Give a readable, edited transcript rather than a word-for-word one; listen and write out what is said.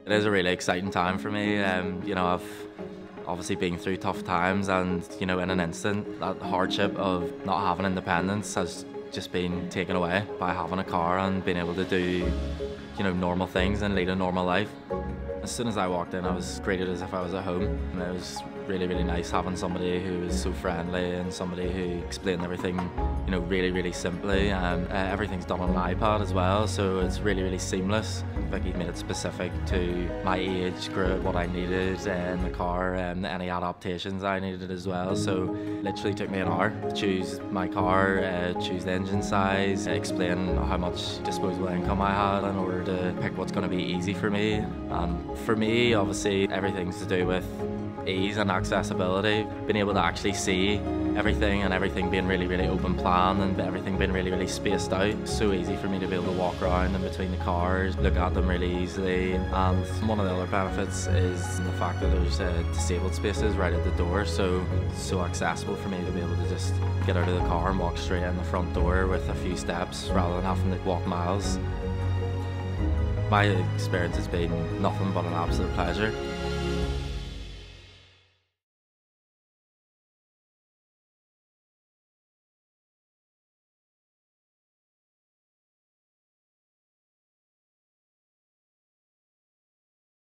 It is a really exciting time for me. I've obviously been through tough times, and in an instant, that hardship of not having independence has just been taken away by having a car and being able to do, normal things and lead a normal life. As soon as I walked in, I was greeted as if I was at home, and it was really, really nice having somebody who was so friendly and somebody who explained everything, really, really simply. And everything's done on an iPad as well, so it's really, really seamless. Vicky made it specific to my age group, what I needed in the car, and any adaptations I needed as well. So it literally took me an hour to choose my car, choose the engine size, explain how much disposable income I had in order to pick what's going to be easy for me. And for me, obviously, everything's to do with ease and accessibility, being able to actually see everything and everything being really, really open plan and everything being really, really spaced out. It's so easy for me to be able to walk around in between the cars, look at them really easily. And one of the other benefits is the fact that there's disabled spaces right at the door, so it's so accessible for me to be able to just get out of the car and walk straight in the front door with a few steps rather than having to walk miles. My experience has been nothing but an absolute pleasure.